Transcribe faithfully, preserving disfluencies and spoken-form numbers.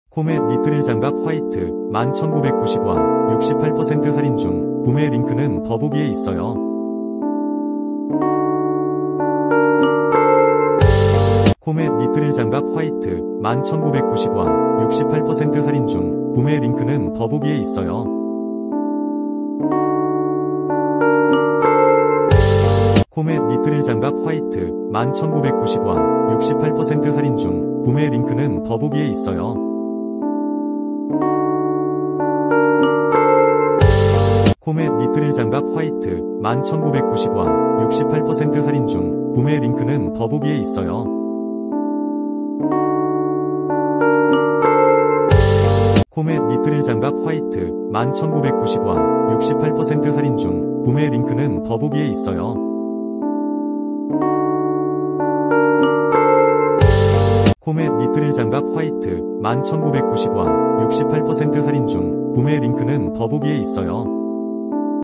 코멧 니트릴 장갑 화이트 만 천구백구십 원 육십팔 퍼센트 할인 중. 구매 링크는 더보기에 있어요. 코멧 니트릴 장갑 화이트 만 천구백구십 원 육십팔 퍼센트 할인 중. 구매 링크는 더보기에 있어요. 코멧 니트릴 장갑 화이트 만 천구백구십 원 육십팔 퍼센트 할인 중. 구매 링크는 더보기에 있어요. 코멧 니트릴 장갑 화이트 만 천구백구십 원 육십팔 퍼센트 할인 중. 구매 링크는 더보기에 있어요. 코멧 니트릴 장갑 화이트 만 천구백구십 원 육십팔 퍼센트 할인 중. 구매 링크는 더보기에 있어요. 코멧 니트릴 장갑 화이트 만 천구백구십 원 육십팔 퍼센트 할인 중. 구매 링크는 더보기에 있어요.